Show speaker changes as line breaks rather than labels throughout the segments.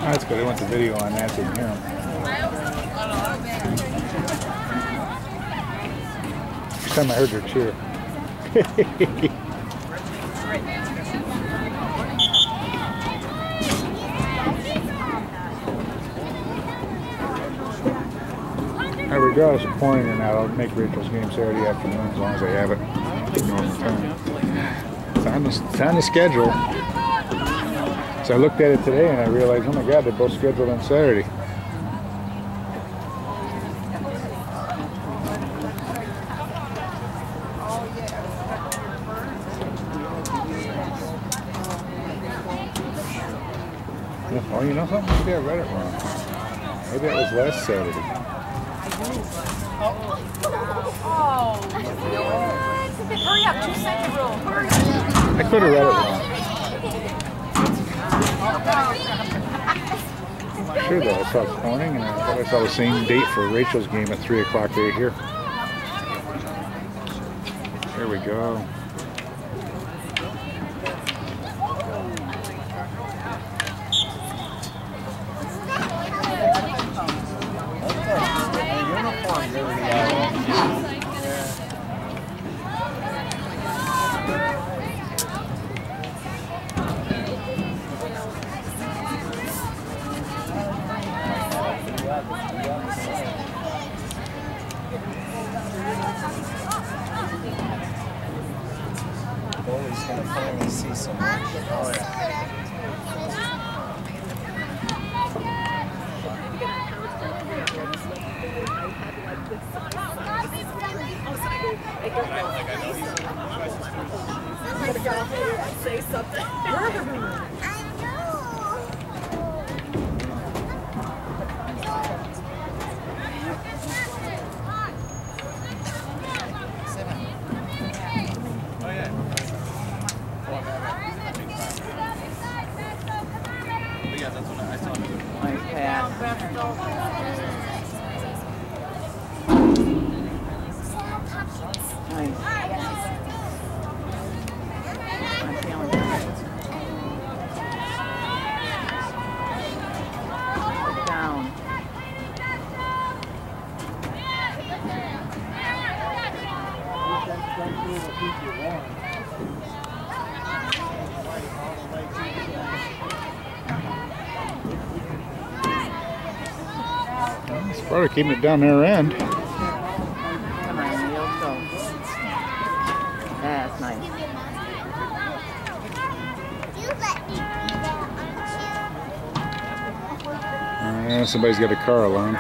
That's good. I went to video on that, didn't hear him. First time I heard her cheer. There we go. It's pouring or not. I'll make Rachel's game Saturday afternoon as long as I have it. Normal time. It's on the schedule. So I looked at it today and I realized, oh my God, they're both scheduled on Saturday. Yeah, oh, you know something? Maybe I read it wrong. Maybe that was last Saturday.
Oh, hurry up, 2 second rule. Hurry.
I could have read it wrong. I'm sure though, I saw Corning and I thought I saw the same date for Rachel's game at 3 o'clock right here. There we go.
He's going to finally see some action. Oh, yeah.
Say something. Sparta keeping it down their end.
Come on, Neil, go. That's nice.
Somebody's got a car alarm.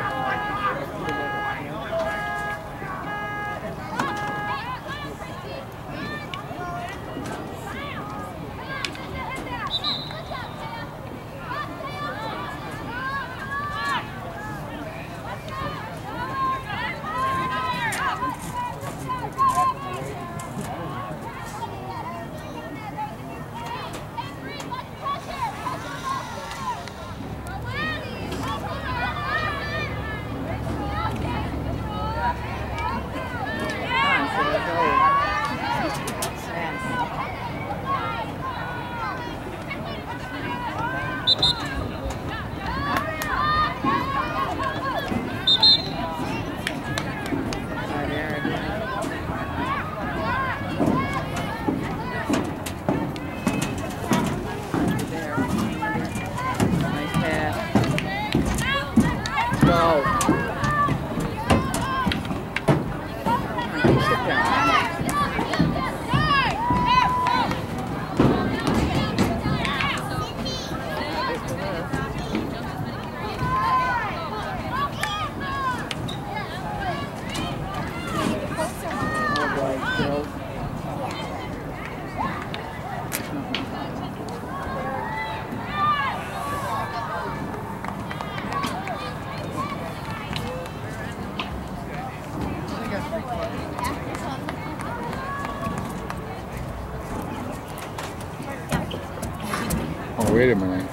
Oh, wait a minute.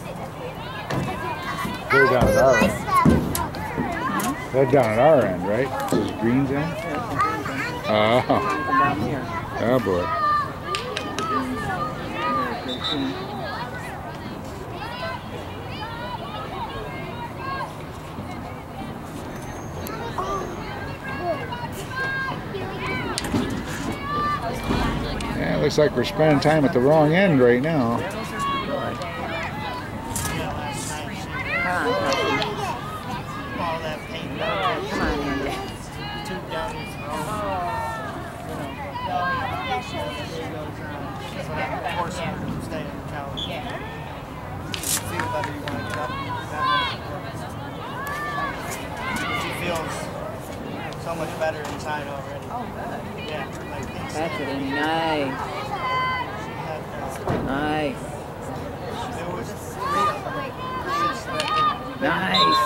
They're down at our end. They're down at our end, right? This is Green's end? Oh. Oh, boy. Looks like we're spending time at the wrong end right now.
Come on, Puppy.
All that paint.
Come on, Andy.
Two dummies. Force her to stay in the couch. Feel better, you want to get up. She feels so much better inside already.
Oh, good.
Yeah, like things.
That's it, Andy. Nice. Nice.
There was 3 of them.
Nice.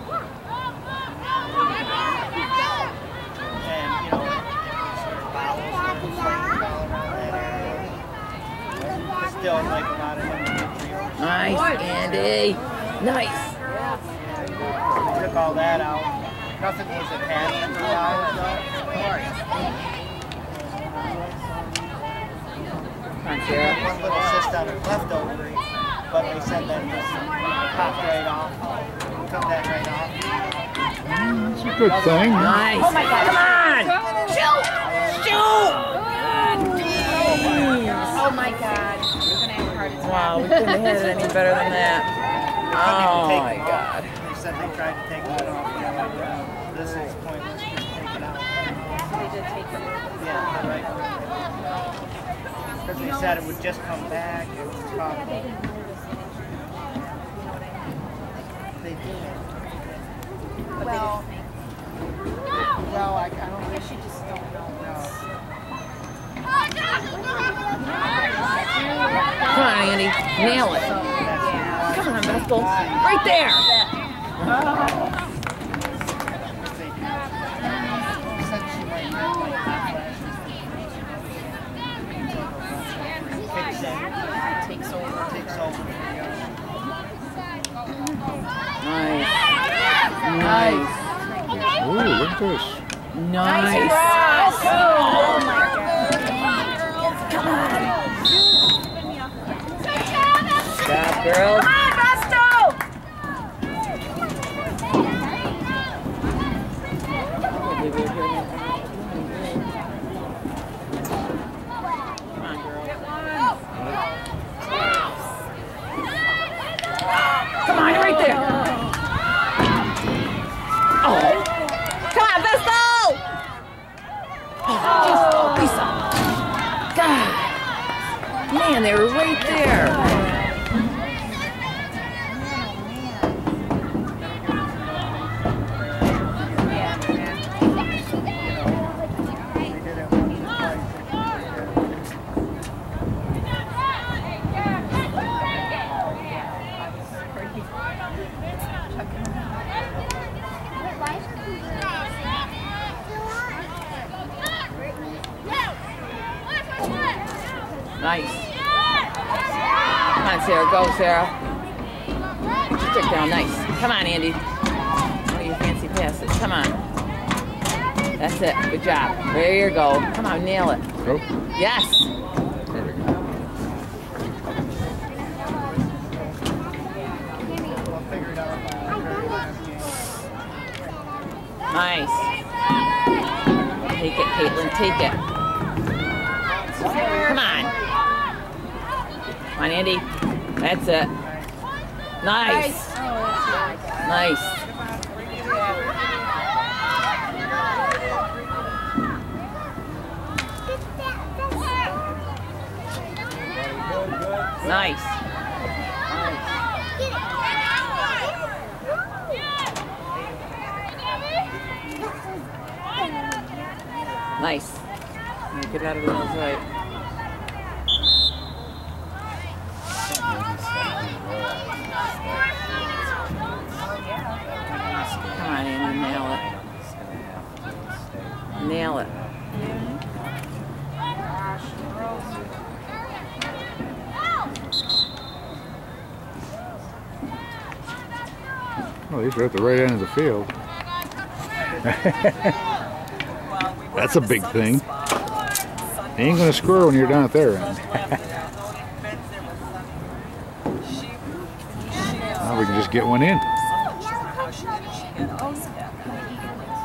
And, you know, sort of bowels and flames all around that area. Still like a lot of endometriosis.
Nice, Andy. Nice.
We took all that out. Nothing was attached to the bowels though.
Come on, Sarah.
One little cyst on her left ovary, but they said that just popped right off. Took that right off.
It's a good thing.
Nice.
Oh my God.
Come on.
Shoot!
Shoot.
Oh my God. You're gonna have a heart attack.
Wow, we couldn't have hit it any better than that. Oh my God.
They said they tried to take that off. This is pointless. Just take it out.
They did take them.
Yeah, right. Because they said it would just come back and talk. They did.
Well,
Well, I don't think
she just don't know.
Come on, Andy. Nail it. Come on, Vestal. Right there.
Takes over.
Nice. Nice.
Ooh, look at this.
Nice.
Oh my God.
Come on. Stop, girls.
Come on, Busto!
Come on, right there. Oh. Come on, Vestal. Just Lisa. God. Man, they were right there. Nice. Come on, Sarah. Go, Sarah. Stick down. Nice. Come on, Andy. One of your fancy passes. Come on. That's it. Good job. There you go. Come on, nail it.
Go.
Yes.
There we go.
Nice. Take it, Caitlin. Take it. Come on. Come on, Andy. That's it. Nice. Nice. Nice. Nice. Get out of the outside. Come on, Andy, nail it. Nail it.
Well, these are at the right end of the field. That's a big thing. You ain't gonna score when you're down at their end. Now we can just get one in.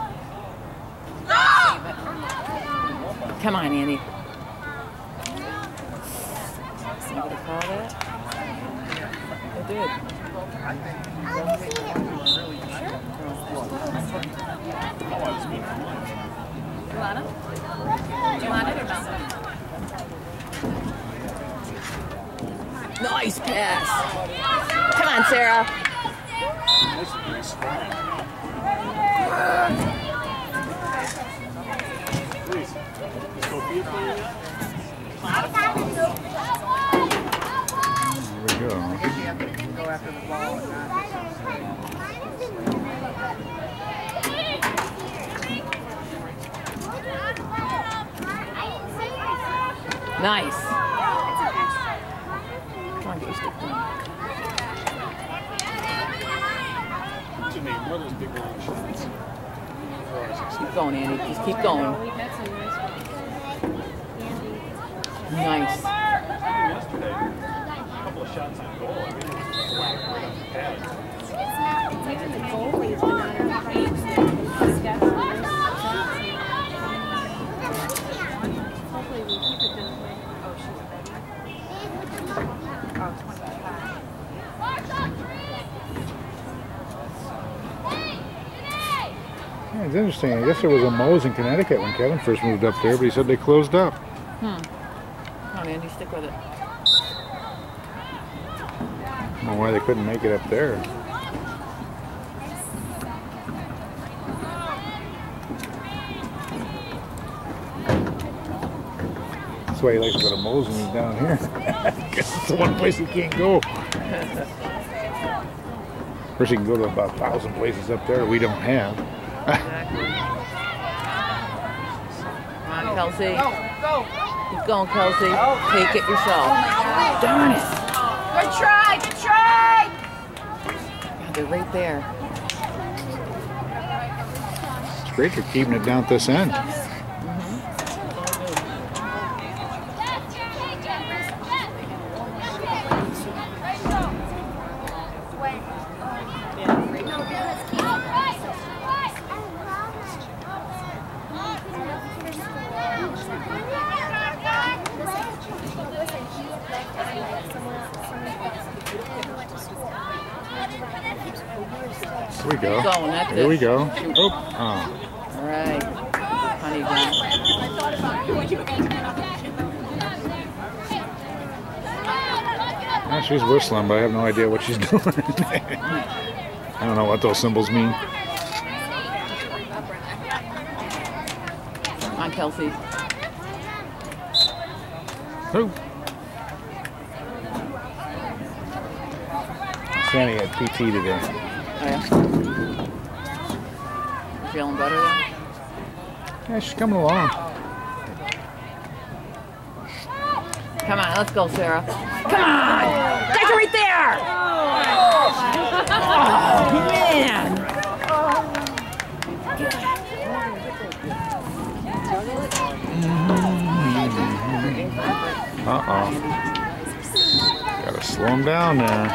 Come on, Andy. call that? I did.
You want it? Do you want it or no?
Nice pass. Come on, Sarah.
There we go.
Go after the ball and not.
Nice. Come on, get your stick down. Keep going, Andy. Just keep going. Nice.
Yesterday, a couple of shots on goal. I mean, it was right on the pad.
Yeah, it's interesting. I guess there was a Moe's in Connecticut when Kevin first moved up there, but he said they closed up.
Come on, Andy, stick with it.
I don't know why they couldn't make it up there. That's why he likes to go to Moe's when he's down here. Because it's the one place he can't go. Of course, he can go to about 1,000 places up there that we don't have.
Exactly. Come on, Kelsey.
Go.
Keep going, Kelsey. Take it yourself. Darn it.
Good try. Good try.
God, they're right there.
It's great they're keeping it down at this end. Here we go.
Going, that's
Here
it.
we go.
Shoot.
Oh.
All right. Honey gun.
Oh, she's whistling, but I have no idea what she's doing. I don't know what those symbols mean.
Come on, Kelsey.
Oh. Sandy had PT today.
Oh, yeah. You feeling better then?
Yeah, she's coming along.
Come on, let's go, Sarah. Come on! Take it right there! Oh, man!
Uh-oh. Gotta slow him down there.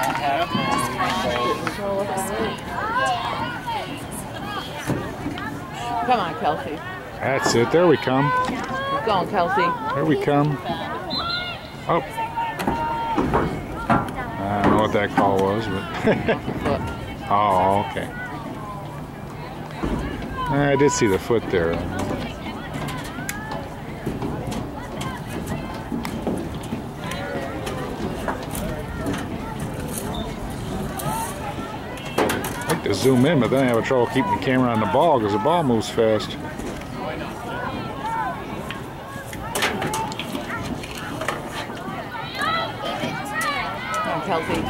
Come on, Kelsey.
That's it. There we come.
Keep going, Kelsey.
There we come. Oh. I don't know what that call was, but...
Foot.
Oh, okay. I did see the foot there. I like to zoom in, but then I have trouble keeping the camera on the ball because the ball moves fast.
Come on, Kelsey.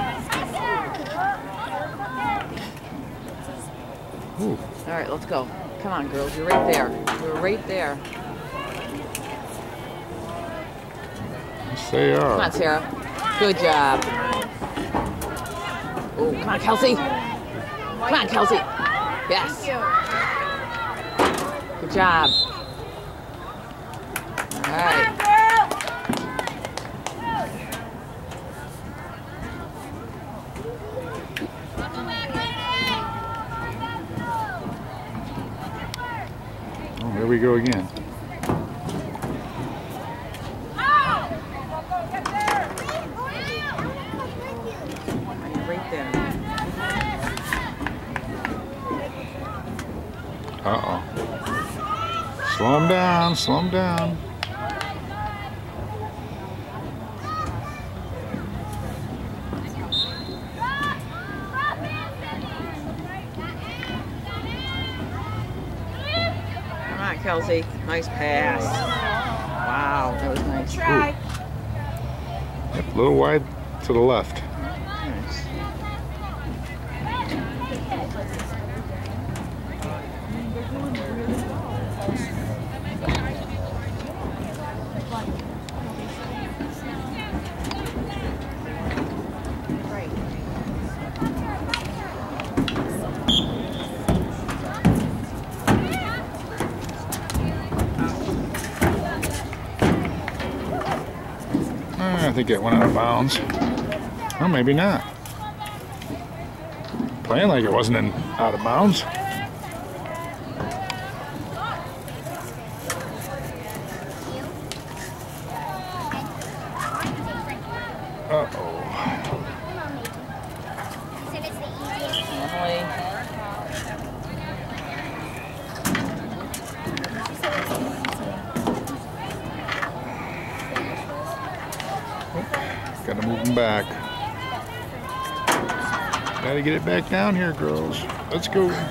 Ooh.
All right, let's go. Come on, girls. You're right there. You're right there.
Yes, they are.
Come on, Sarah. Good job. Oh, come on, Kelsey. Come on, Kelsey. Yes. Good job. All right.
Oh, here we go again. Uh-oh. Slow him down, slow him down.
Come on, Kelsey. Nice pass. Wow, that was nice.
Try.
Yep, a little wide to the left.
Nice.
I think it went out of bounds. Well, maybe not. Playing like it wasn't out of bounds. Uh-oh.
Emily.
Gotta move him back. Gotta get it back down here, girls. Let's go.
Come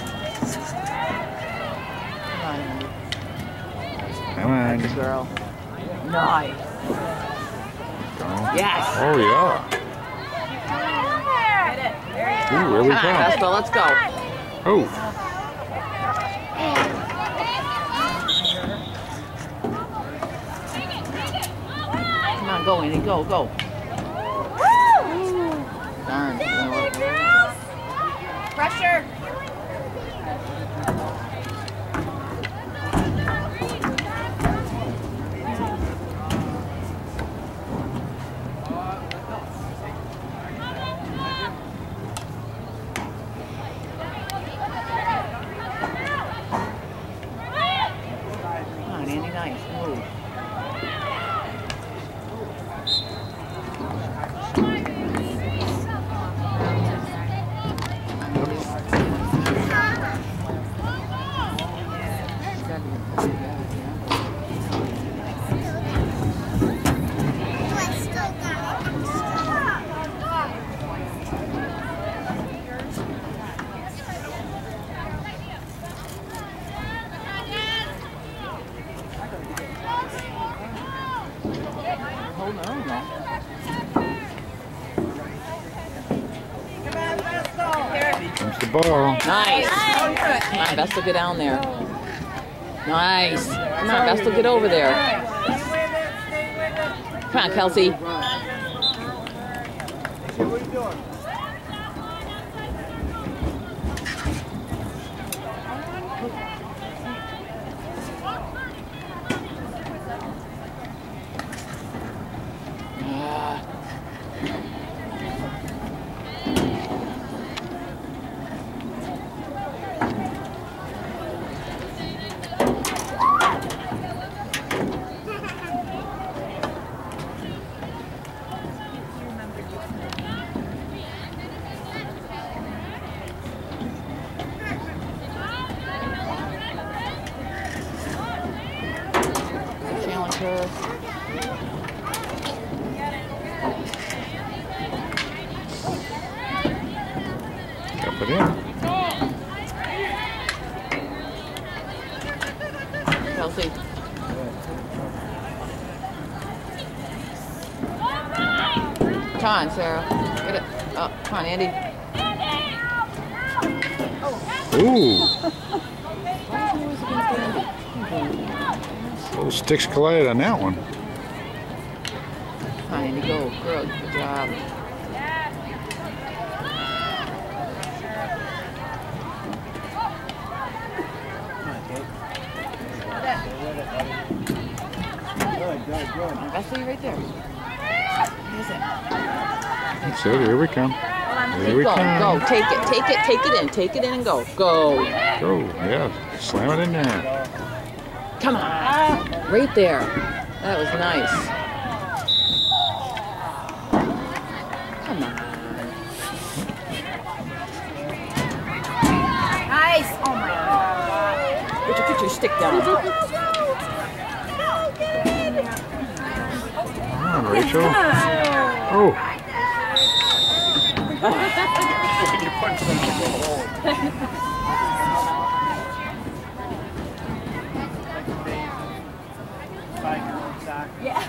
on, Andy.
Come on.
Nice girl. Nice.
Go.
Yes.
Oh, yeah. Ooh, here we
Come on,
come.
Vespa, let's go.
Oh.
Come on, go, Andy, go, go. Darn.
Pressure.
Come on, Andy, nice. Move. Hold on, no.
Comes the ball.
Nice. Come on, Vespa, get down there. Nice. Come on, Vespa, get over there. Come on, Kelsey.
What are you doing?
Ah. Challenge her.
Up it in.
Kelsey. Come on, Sarah. Get it. Oh, come on, Andy.
Ooh. Little sticks collided on that one.
Come on, Andy, go. Good job.
Good.
That's you right there. What is it?
That's it. Here we come. Here we
Go,
come.
go. Take it in and go. Go.
Go. Yeah. Slam it in there.
Come on. Right there. That was nice. Come on.
Nice. Oh my God.
Put your stick down.
Come on, Rachel. Oh.
You punch them in the hole.
Yeah.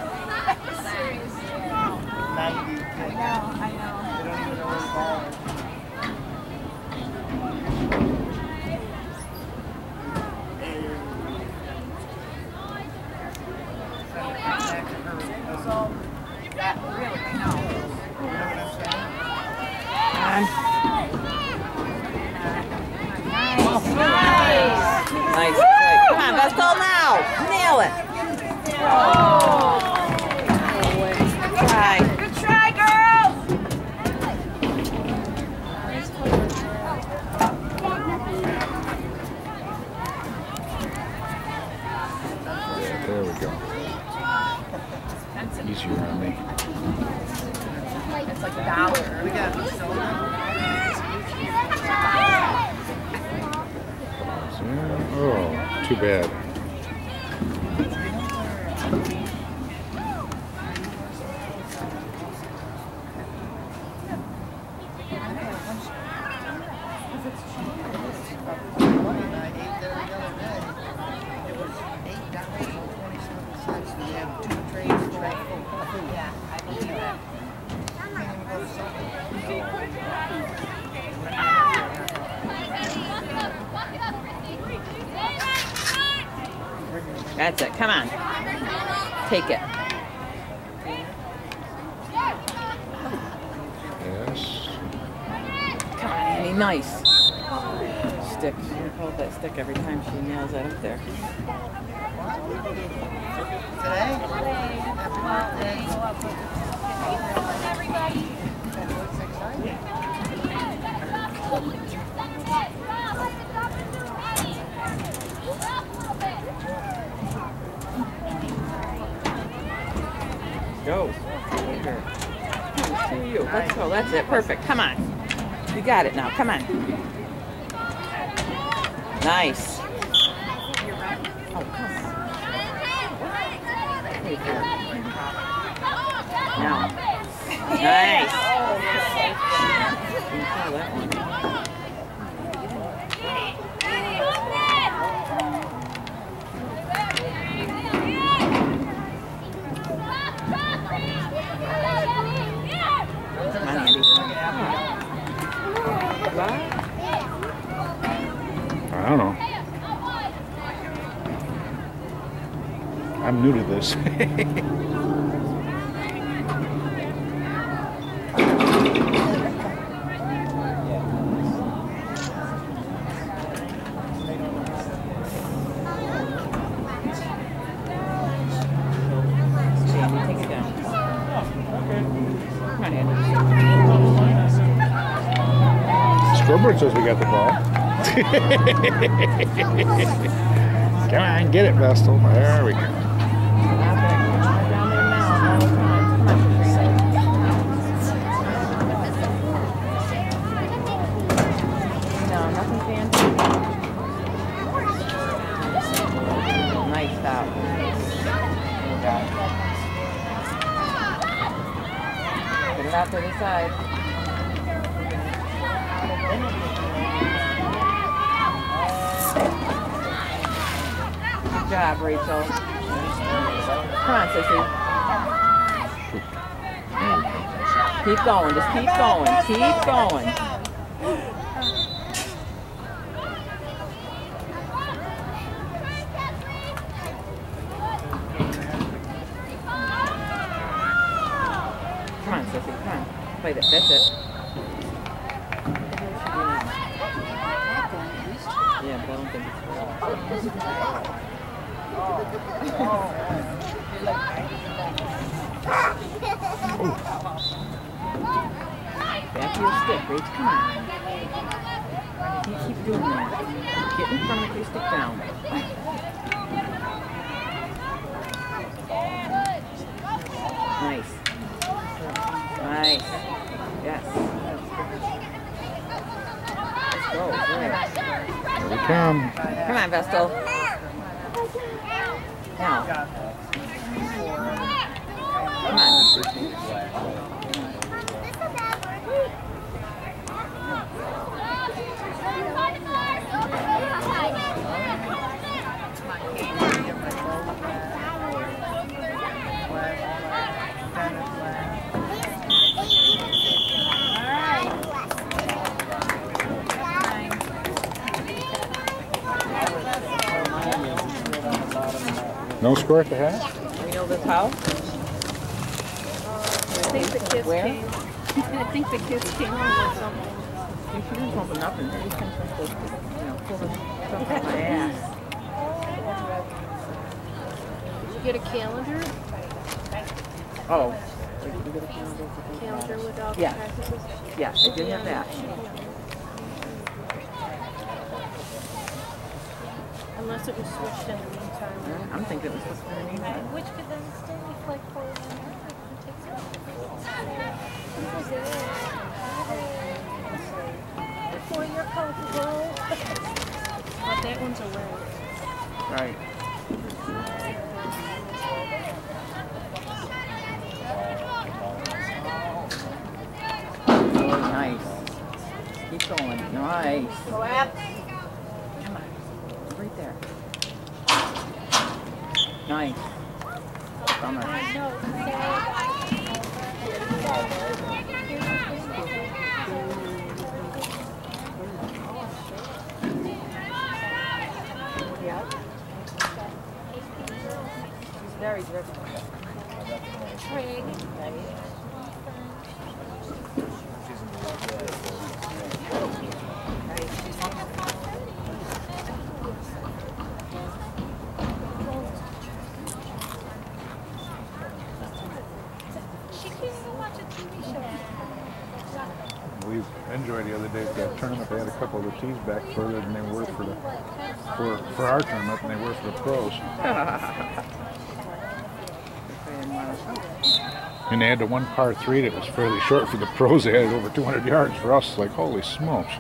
90 kids. I know. They don't even know where the ball is.
That really, I know.
Nice. Right. Come on, Vestal now. Nail it. Oh. Good try.
Good try, girls!
Yeah, there we go. Easier on me.
It's like $1.
We got soda.
Oh, too bad.
That's it. Come on. Take it.
Yes.
Come on, Annie. Nice. Stick. She hold that stick every time she nails it up there.
Today?
Everybody.
Go. See you. Let's go. That's it. Perfect. Come on. You got it now. Come on. Nice. Oh, come on. Now. Nice. You saw that one. Come on, Andy. What?
I don't know. I'm new to this.
Jamie, take it down. Come on, Andy.
Scoreboard says we got the ball. Come on, get it, Vestal. There we go.
Down there now. All the time. Come on, Katrina. No, nothing fancy. Nice stop. Get it out to the side. Good job, Rachel. Come on, Sissy. Keep going. Just keep going. Keep going. Come on, Sissy. Come on. Play that. That's it. Yeah, but I don't think it's back to your stick, Rach. Come on. Keep doing that. Get in front of your stick down. Nice. Nice. Yes. Let's go. Good.
Here we come.
Come on, Vestal. Now. Come on.
No score at the half?
We know this house?
I think the kids
Where?
came. I think the kids came home with something.
She didn't open nothing. She just comes supposed to, pull the stuff out my ass.
Did you get a calendar?
Oh.
Calendar with all the
Yeah.
practices?
Yeah, I did have that.
Unless it was switched in the meantime.
I'm thinking it was supposed to be an email.
Which could then stay like for before you're comfortable. But that one's away.
Right. Oh, nice. Keep going. Nice. Come on. Right there. Nice. Bummer. Very driven.
Craig.
We enjoyed the other day at that tournament. They had a couple of the tees back further than they were for the for our tournament than they were for the pros. And they had the one par 3 that was fairly short for the pros. They had it over 200 yards. For us, like, holy smokes.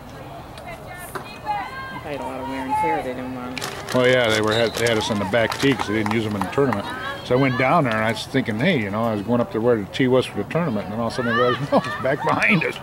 They had a lot of wear and tear. They didn't want.
Well, yeah, they had us on the back tee because they didn't use them in the tournament. So I went down there and I was thinking, hey, I was going up to where the tee was for the tournament, and then all of a sudden I realized, no, it's back behind us.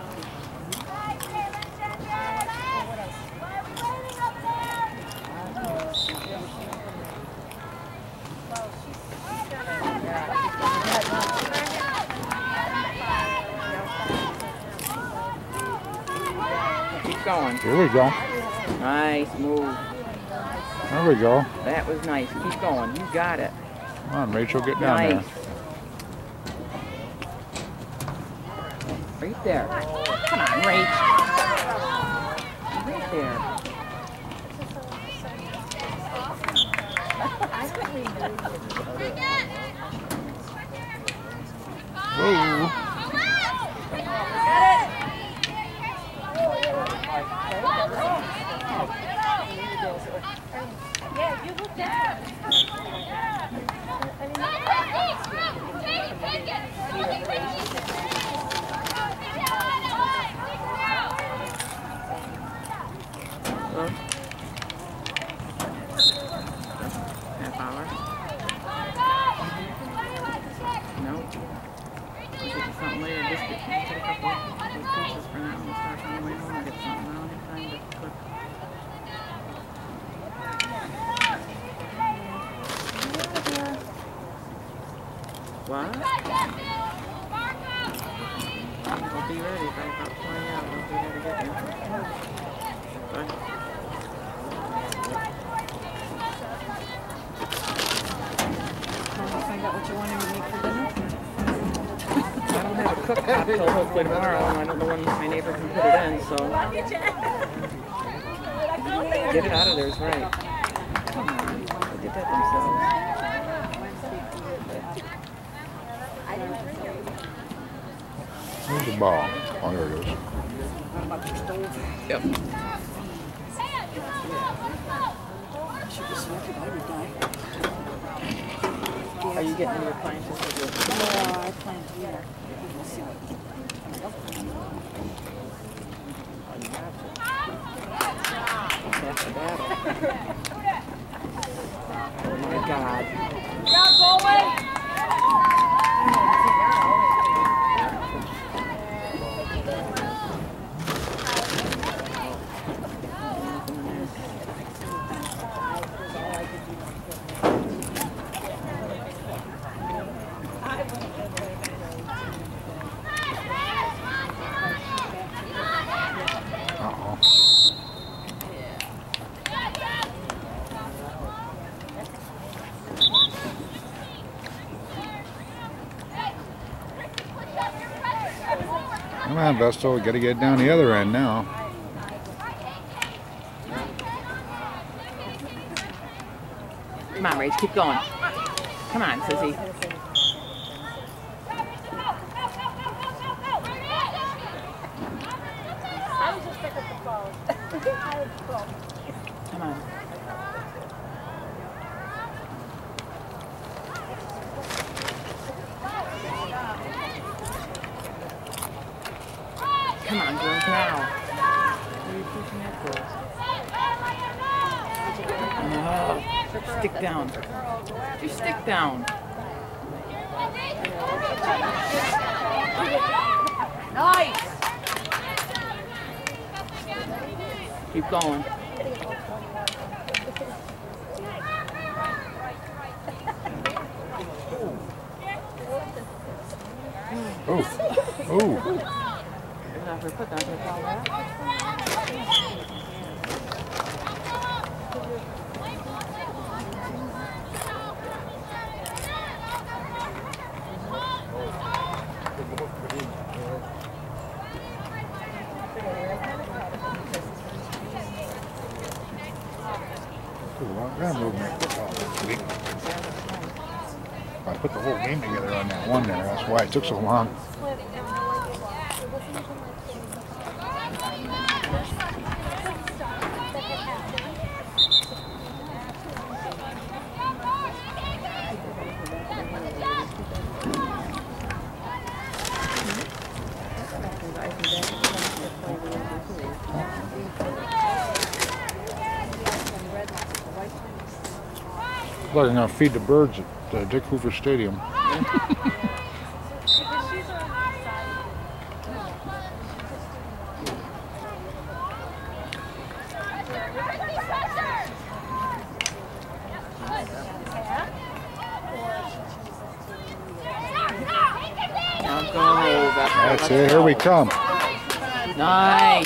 Keep going.
Here we go.
Nice move.
There we go.
That was nice. Keep going. You got it.
Come on, Rachel, get down
Nice.
there.
Right there. Come on, Rach. Right there.
Whoa.
Yeah, you looked at
Well, half hour. No. We'll get you something later. Biscuit. We'll get a couple of pizzas for now. We'll start on the way home and get something around in time to cook. What? We'll be ready by about 20 hours. We'll be there to get there. Bye.
find out what you wanted to make for dinner.
I don't have a cooktop till hopefully tomorrow, and I don't know when my neighbor can put it in, so. Get it out of there is right. Come on, they did that themselves.
Where's the ball? Oh, there it is.
Yep. Are you getting your appliances for this?
I plan to, yeah.
That's the battle. Oh my God.
Uh-oh. Come on, Vestal, we gotta get down the other end now.
Come on, Rach, keep going. Come on, Sissy. Come on. Come on, girls, now. What are you pushing that for? Oh, stick down. You stick down.
Nice.
Keep going.
Oh, oh.
Not for put that in the ball back.
That movement this week. I put the whole game together on that one there. That's why it took so long. Like I'm gonna feed the birds at Dick Hoover Stadium. That's it. Here we come.
Nice.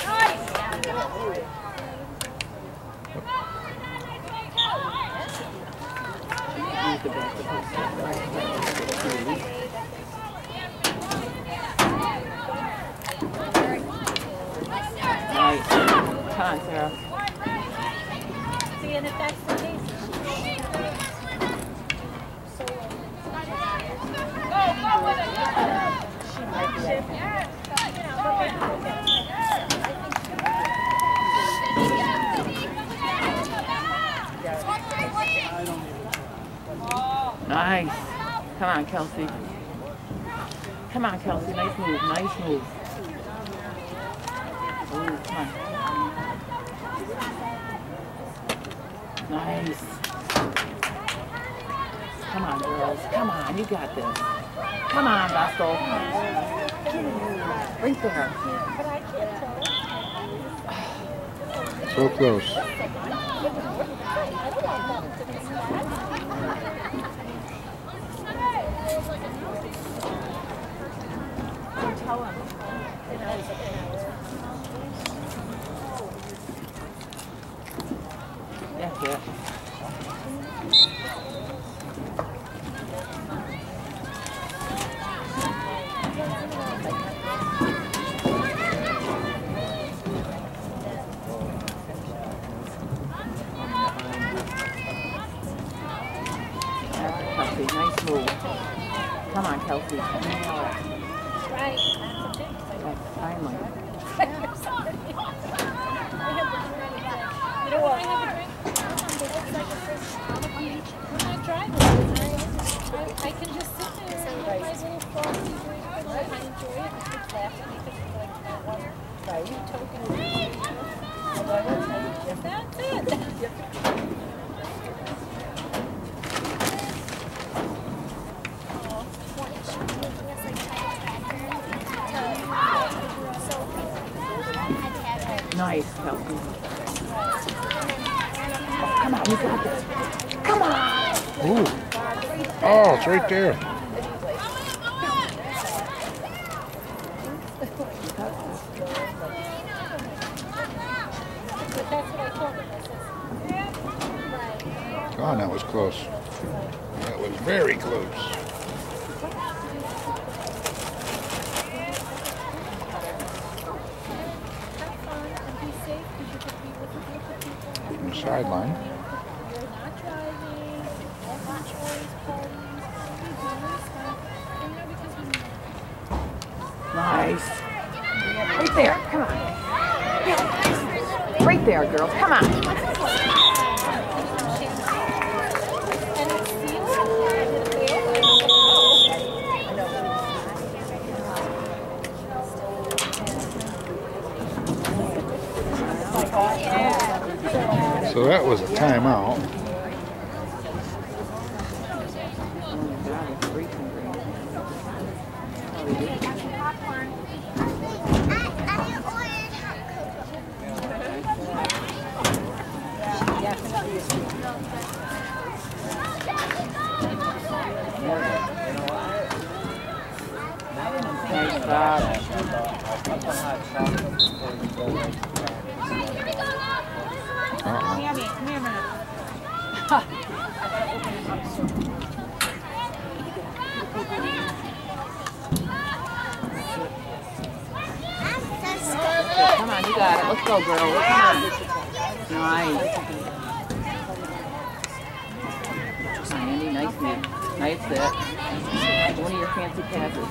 Nice. Come on, Sarah.
See, and if that's the case, go with it. She might shift.
Nice. Come on, Kelsey. Come on, Kelsey. Nice move. Nice move. Ooh, come on. Nice. Come on, girls. Come on. You got this. Come on, Vestal. Right there.
So close.
That's it. Kelsey, nice move. Come on, Kelsey.
Right.
Yes, finally.
You know what? I have a drink. We're not driving. I can just sit there and have my little frosty drink and I enjoy it. The kids laugh at me because it's like that water. Right. You token. That's it.
Kelsey. Oh, come on, you got this. Come on.
Ooh. Oh, it's right there.
But that's what I told him. I said,
Oh, that was close. That was very close. Sideline.
you're not driving, don't want choice parties, you're doing stuff, and because we
Nice. Right there. Come on. Yeah. Right there, girls. Come on.
and it feels
So that was a timeout.
Nice job.
Tammy, come here a minute.
Come on, you got it. Let's go, girl. Come on. Nice. Come on, Andy. Nice man. Nice set. One of your fancy passes.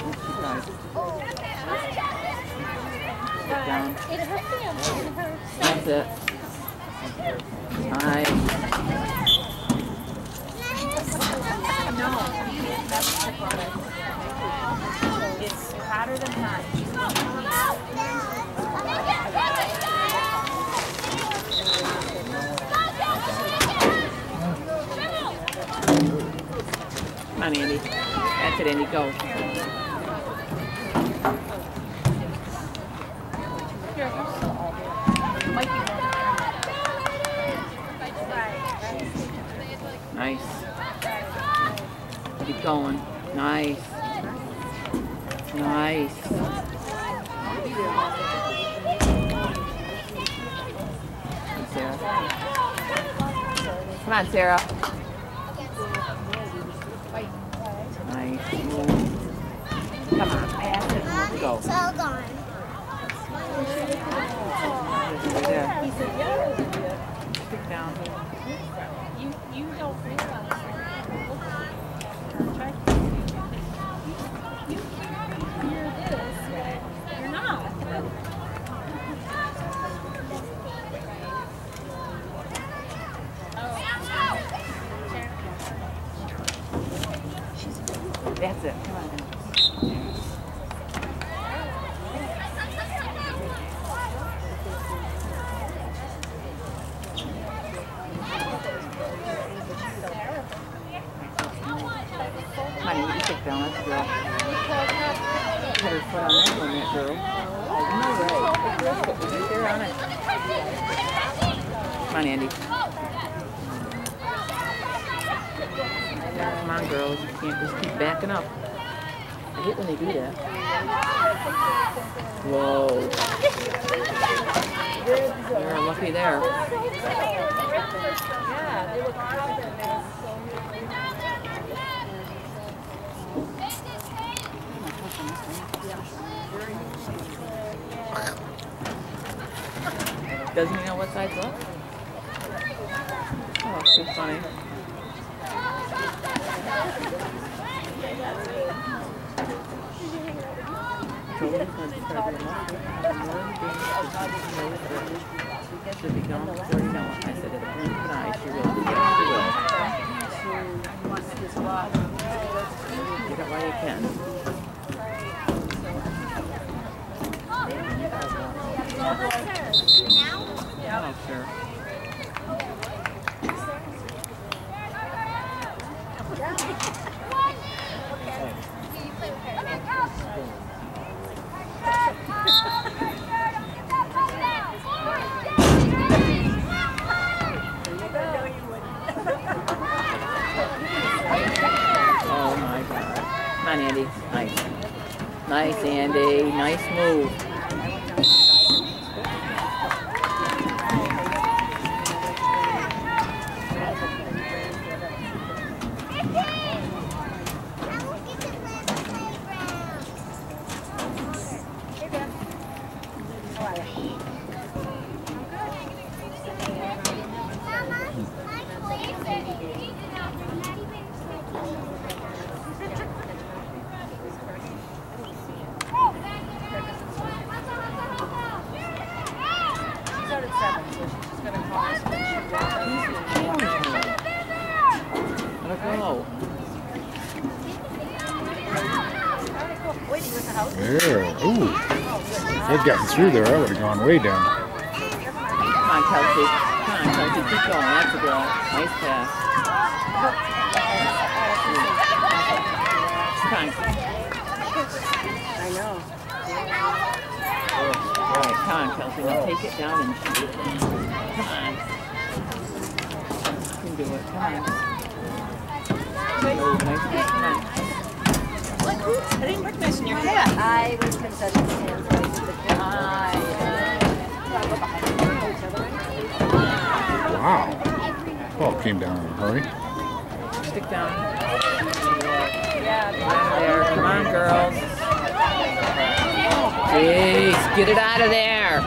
Sit down.
It hurt him. It hurts.
That's it. Nice.
It's hotter than hot.
Come on, Andy. That's it, Andy. Go. Nice. Keep going. Nice. Nice. Sarah. Come on, Sarah. Nice. Come on, pass it. Let's go.
It's all gone.
Right there.
He said, yeah.
Stick down.
You don't realize that. You're this. You're not.
That's it. Come on. Honey, you can sit down. Let's go. Put her foot on that one, that girl. No way. The girl's foot was right there on it. Come on, Andy. Come on, girls. You can't just keep backing up. I hate when they do that. Whoa. You're lucky there.
Yeah, they look confident.
Doesn't he know what side's up? Oh, it's too funny. Should be gone before you know it. I said, at the blink of an eye, she will. Yes, she will. Get it while you can. Oh, sure. Nice, Andy. Nice move.
There. Ooh. If I'd gotten through there, I would have gone way down.
Come on, Kelsey. Come on, Kelsey. Keep going. That's a girl. Nice pass. Come on.
I know.
All right, come on, Kelsey. Now take it down and shoot it. Come on. You can do it. Come on. Oh, nice pass. Come on.
I didn't recognize in your hat.
I was concession stands.
Wow. Ball came down in a hurry.
Stick down. There. Come on, girls. Jeez, get it out of there.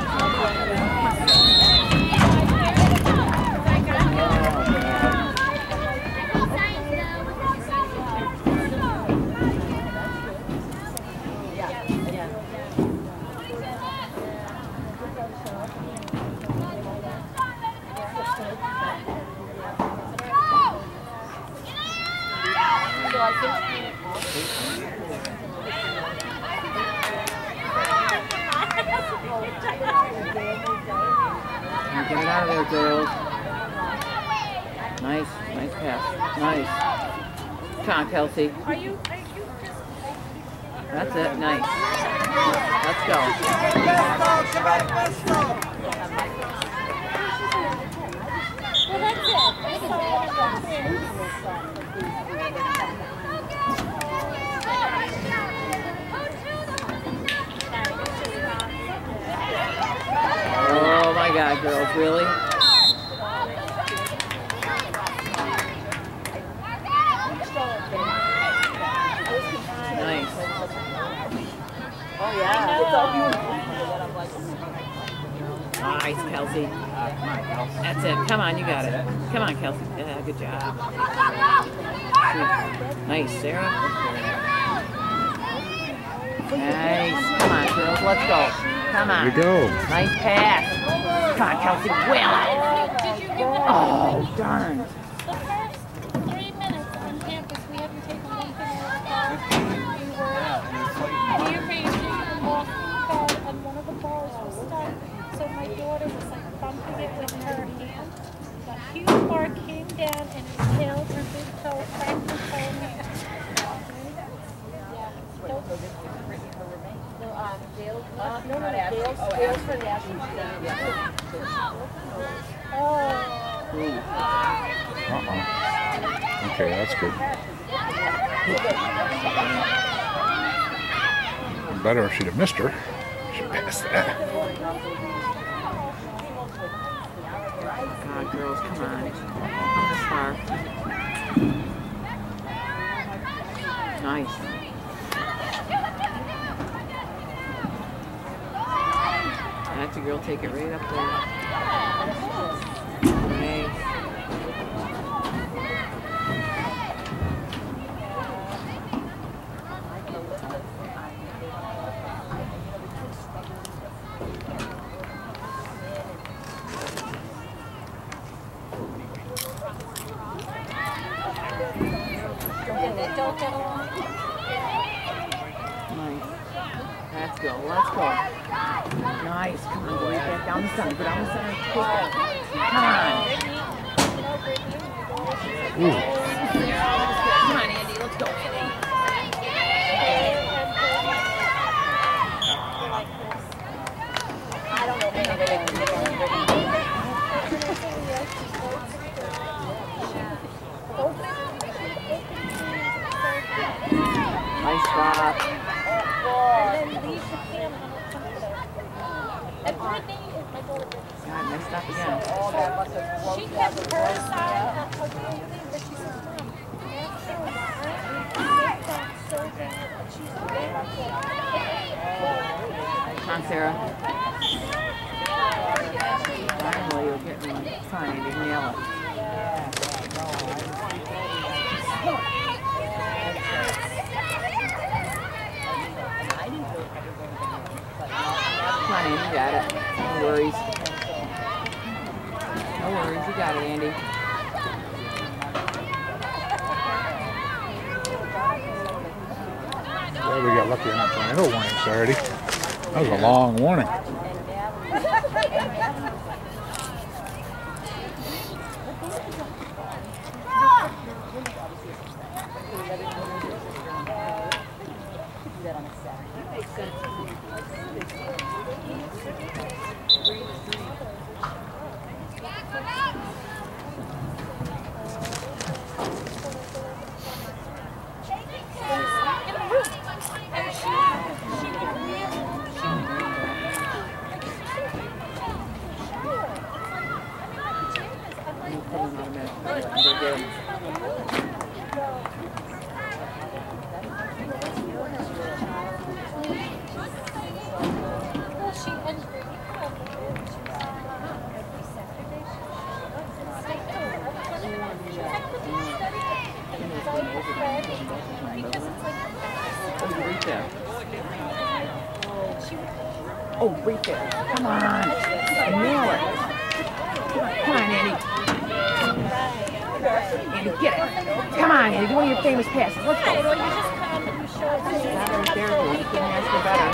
Get it out of there, girls. Nice, nice pass. Nice. Come on, Kelsey. That's it. Nice. Let's go. Oh my God, girls, really? Nice.
Oh yeah.
Nice, Kelsey. That's it. Come on, you got it. Come on, Kelsey. Yeah, good job. Nice, Sarah. Nice. Come on, girls. Let's go. Come on.
Here we go.
Nice pass. Come on, Kelsey. Will it. Oh, darn.
The first 3 minutes on campus, we haven't taken one thing out of the car. We were rearranging off the car, and one of the bars was stuck. So my daughter was like bumping it with her hand. The huge bar came down and impaled her big toe, cracked her toe. Dale's for national.
Okay, that's good. Better if she'd have missed her. She passed that.
God, girls, come on. Come this far. Nice. That's a girl. Take it right up there. Nice. Nice. Let's go. Let's go. Nice. Come on, go right back down the center. Go down the center. Come on.
Ooh.
Come on, Andy. Let's go, Andy. Nice spot.
she kept her side of the thing, but she said, Mom, after a while, it got so bad that she's
Come on, Sarah. Finally, you're getting one. Fine, you nail it. Come on, Andy, you got it. No worries. No worries, you got it, Andy.
Well, we got lucky enough on another warning Saturday. That was a long warning.
Oh, right there. Come on. Nail it. Come on, Andy. Andy, get it. Come on, Andy. Do one of your famous passes. Let's go.
Well, you just come and you show us.
Got it right there, so you couldn't ask for better.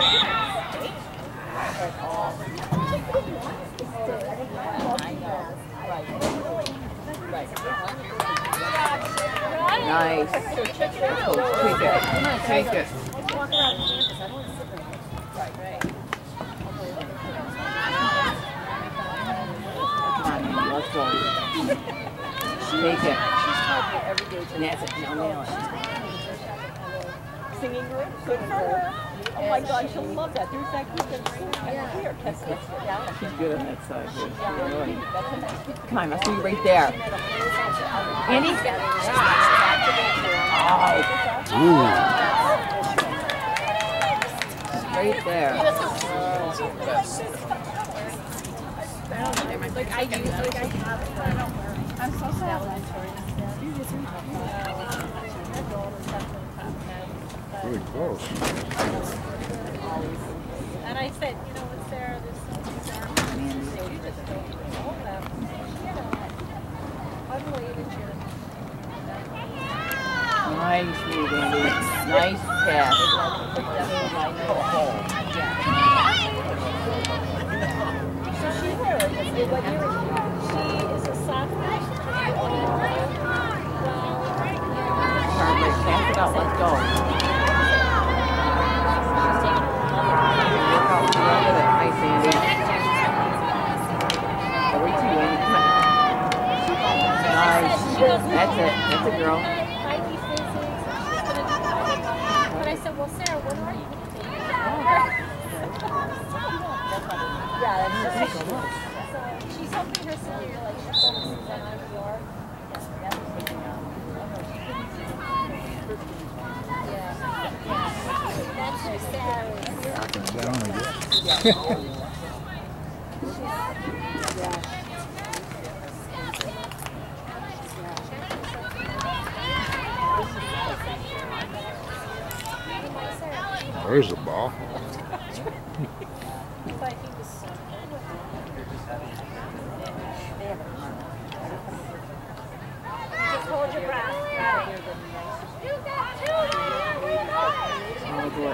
Nice. Let's go. Take it. Come on, take it.
Let's walk around campus. I don't want to sit there.
Come on, Andy. Let's go. Take it. And that's it. Now nail it.
Singing room, good for her. Oh my God, she'll love that. There's that group in here.
She's good on that side. Really. Come on, let's do it right there. Andy? Oh.
Ooh.
Right there.
Like I use, like I have. I'm so sad.
Really close.
And I said, you know what, Sarah, this is you just don't know them. Unbelievable.
Nice move, Andy. Nice pass.
So she is a sophomore.
Perfect. Pass it out. Let's go. Work out the run with it. Nice, Andy. Over to you, Andy. Come on. Nice. That's it. That's it, girl.
But I said, well, Sarah, what are you going to take? So she's hoping her senior year, like, she focuses on IPR. That's her Sarah.
Knocking it down, I guess. There's the ball.
But he was so just hold your breath.
Oh, boy.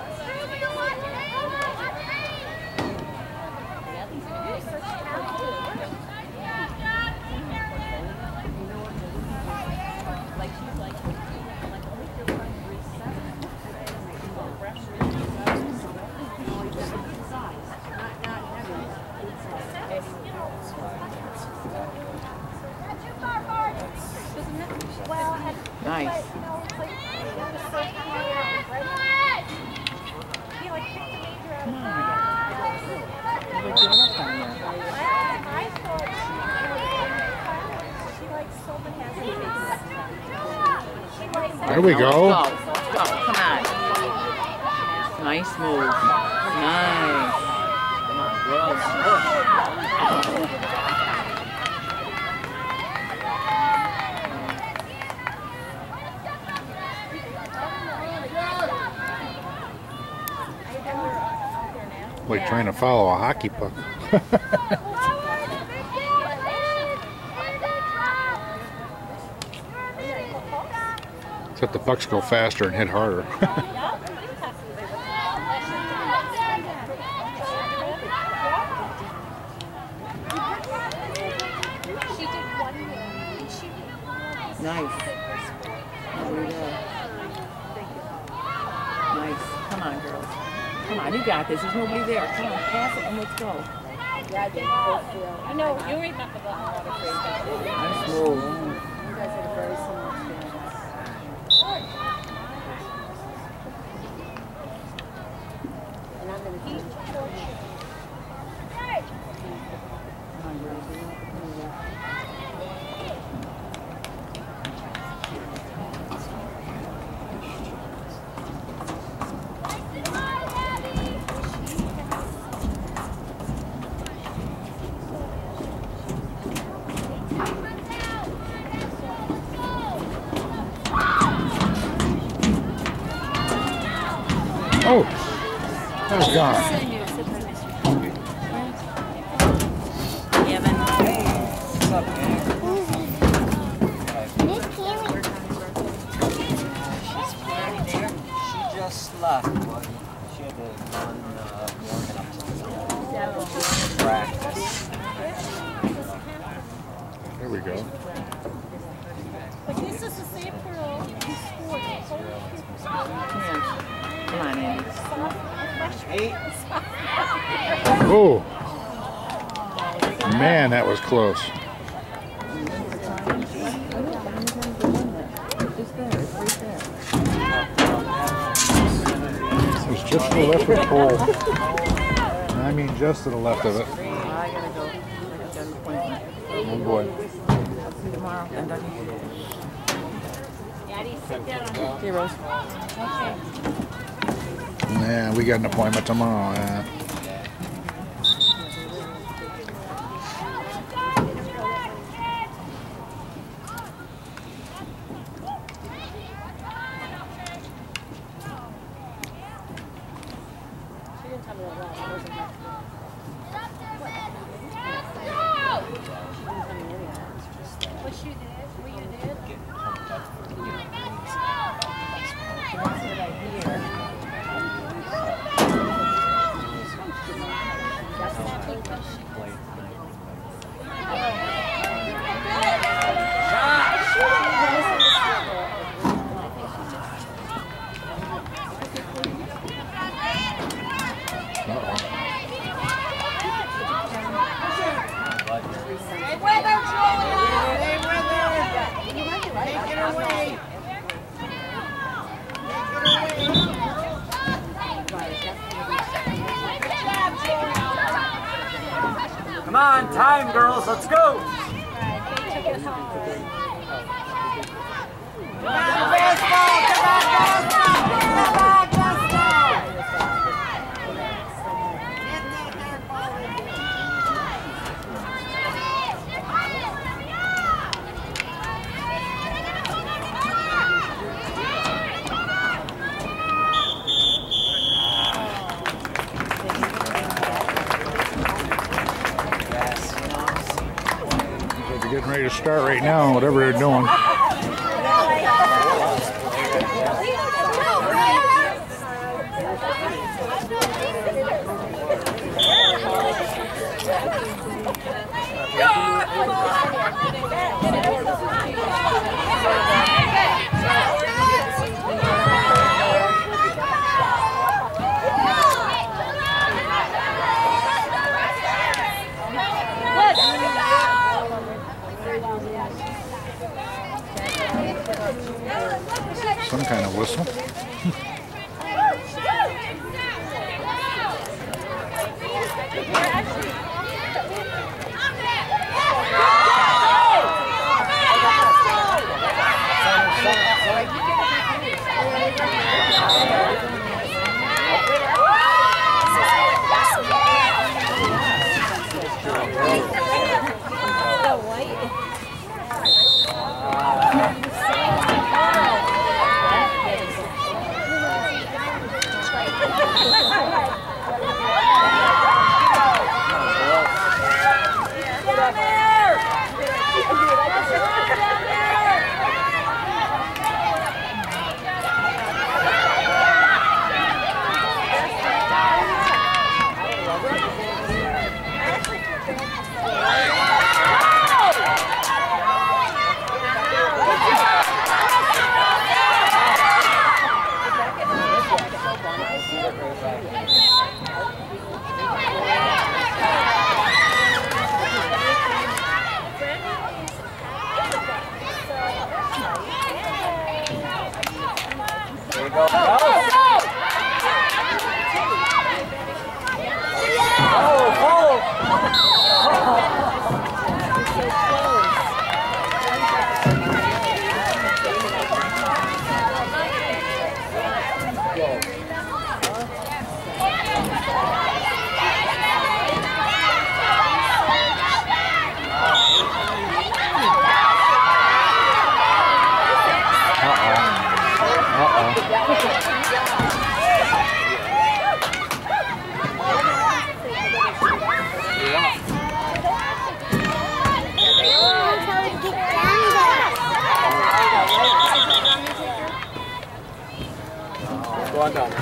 Nice.
I thought
There we go.
Let's go. Let's go. Come on. Nice move. Nice. Come on, girls.
Like trying to follow a hockey puck. Except the pucks go faster and hit harder.
Nice. There we go. Nice. Come on, girls. Come on, you got this. There's nobody there. Come on, pass it and let's go.
I know, you remember the whole
Nice move.
You guys had a very similar experience. And I'm going to teach
Come on, girls.
Oh, that was gone.
She just left, but she had to run warming up to practice.
There we go.
But this is the same girl who scored.
Come on, Andy.
Oh, man, that was close. It was just to the left of the pole. I mean, just to the left of it.
I gotta go. I got an appointment.
Oh boy.
See you tomorrow. And
Daddy, sit down.
okay, Rose.
Okay.
Yeah, we got an appointment tomorrow.
She didn't tell me that well. It wasn't that good.
What you did? What you did?
Come on, time, girls, let's go!
They're getting ready to start right now, whatever they're doing. Some kind of whistle.
Go on down.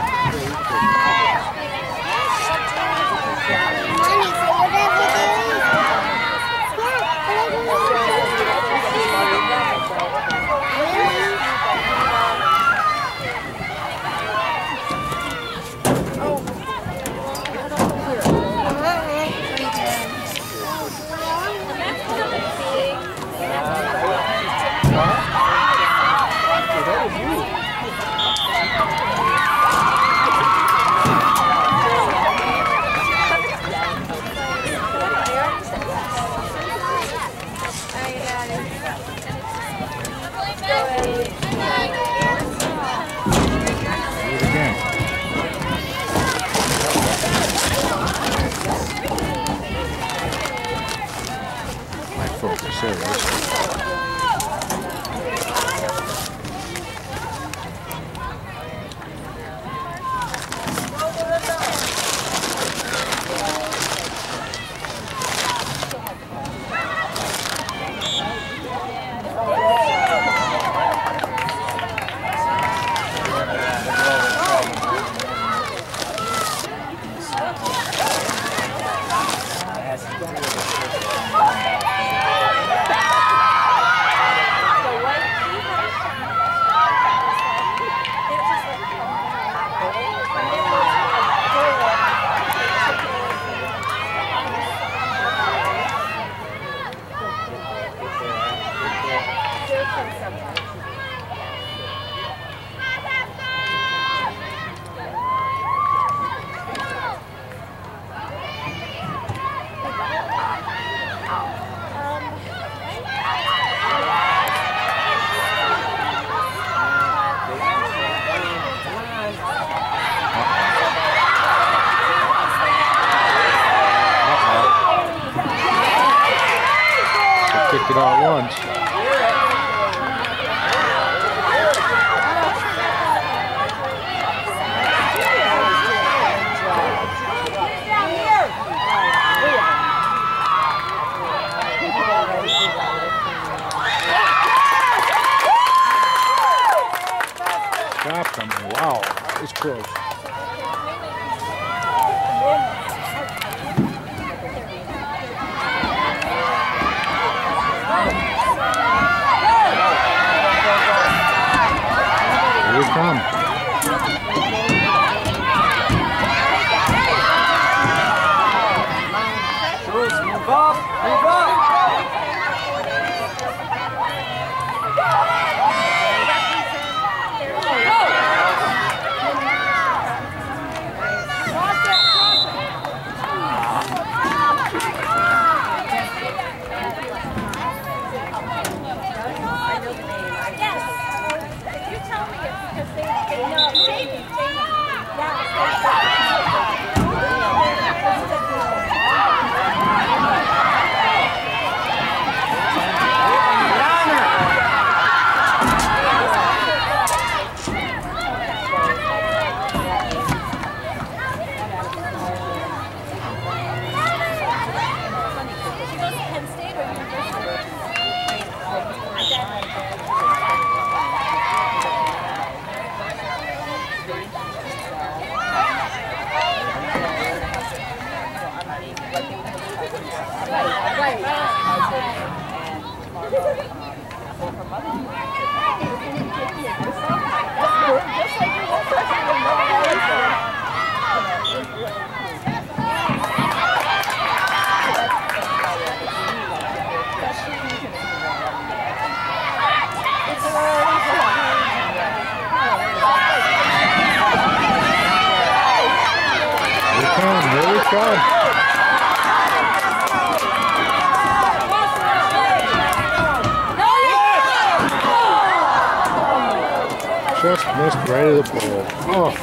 Kicked it out once. Stopped him. Wow, that was close. Here we come.
Move up! Move up!
come. Just missed right of the pole. Oh.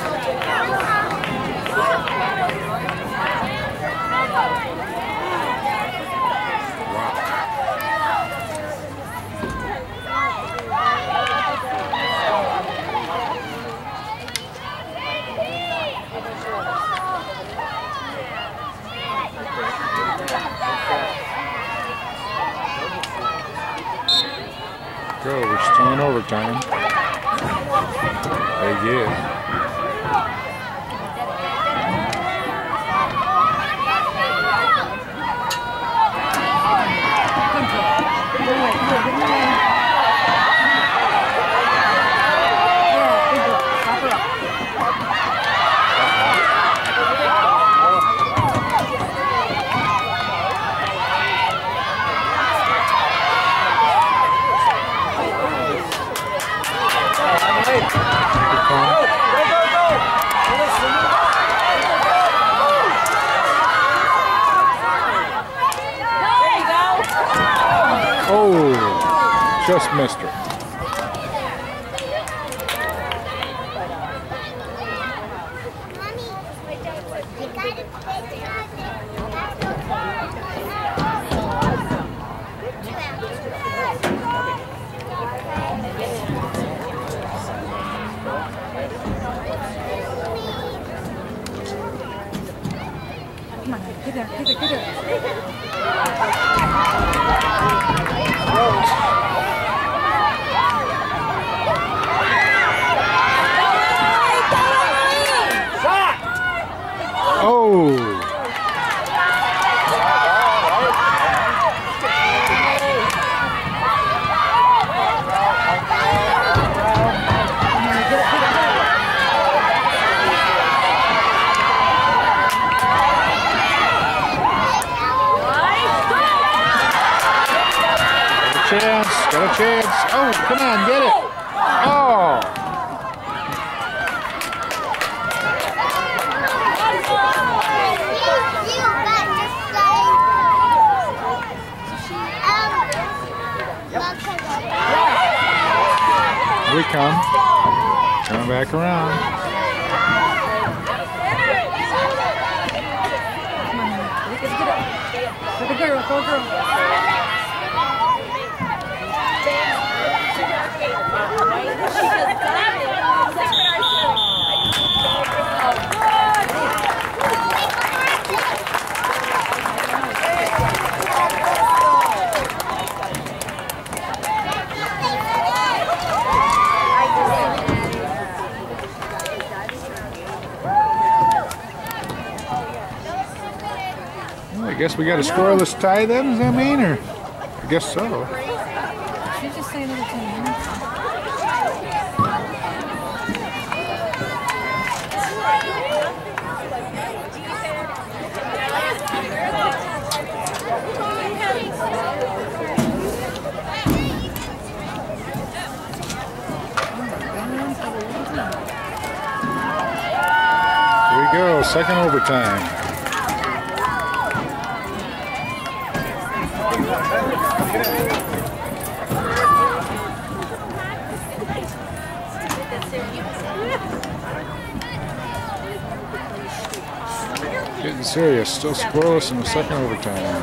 Go, we're still in overtime. Yeah. Oh, just missed her.
Come on, get there, get there, get there.
Oh! Got a chance. Oh, come on, get it. Oh. Here we come. Coming back around.
Go girl, go girl.
Well, I guess we got a scoreless tie then, does that mean? Or I guess so.
She's just saying another 10 minutes.
Here we go, second overtime. Getting serious, still scoreless in the second overtime.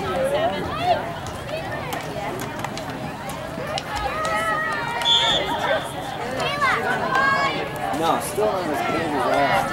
No, still on his game as well.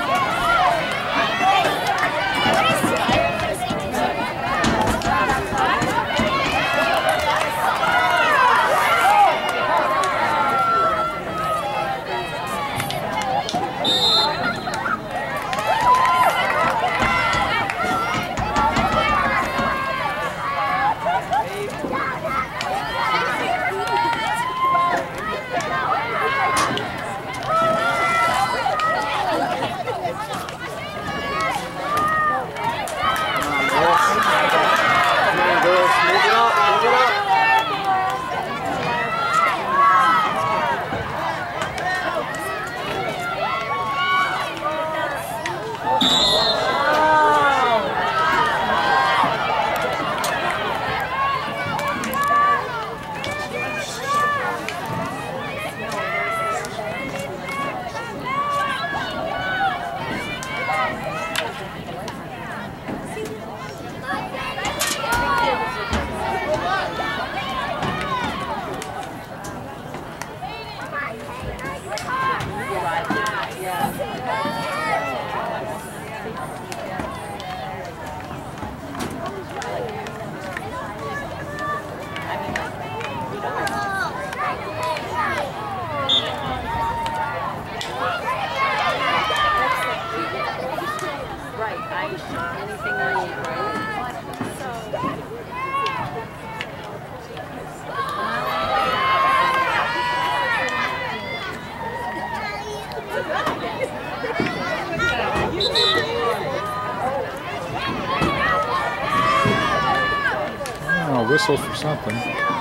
whistle for something.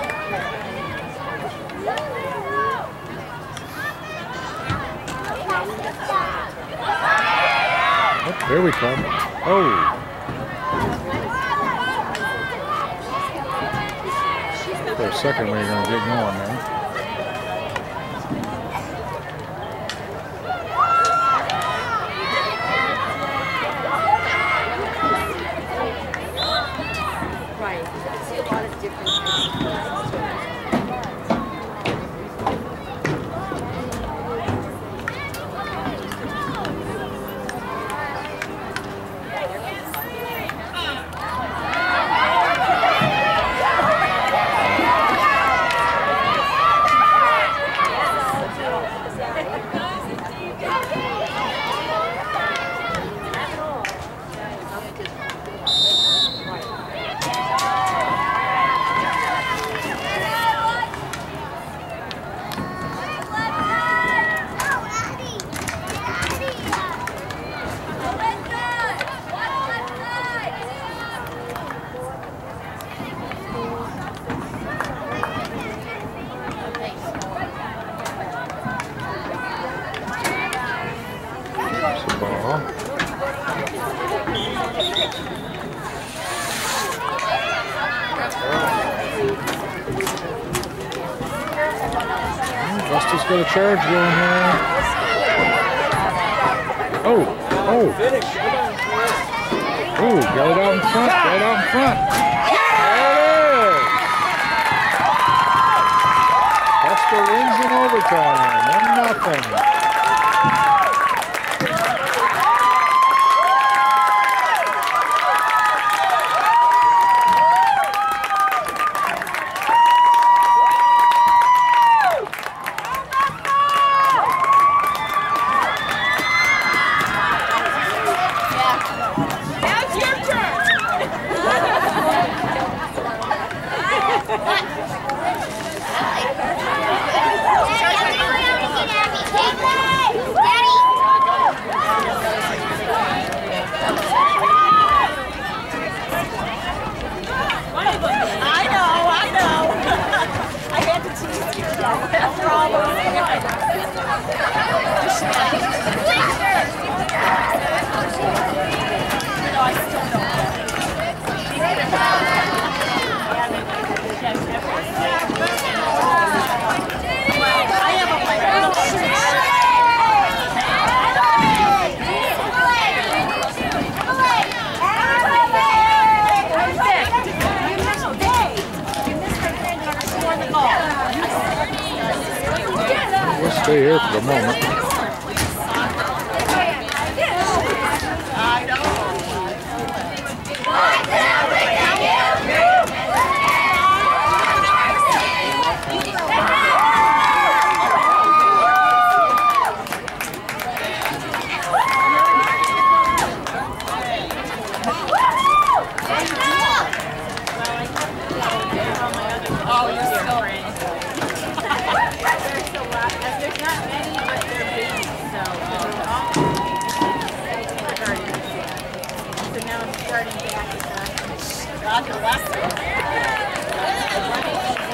Oh, here we come. Oh. For a second, we were going to get going there. Buster's got a charge going here. Oh, oh. Oh, got it out in front, right out in front. There it is. Buster wins in overtime, 1-0. We'll stay here for the moment.
Starting back at the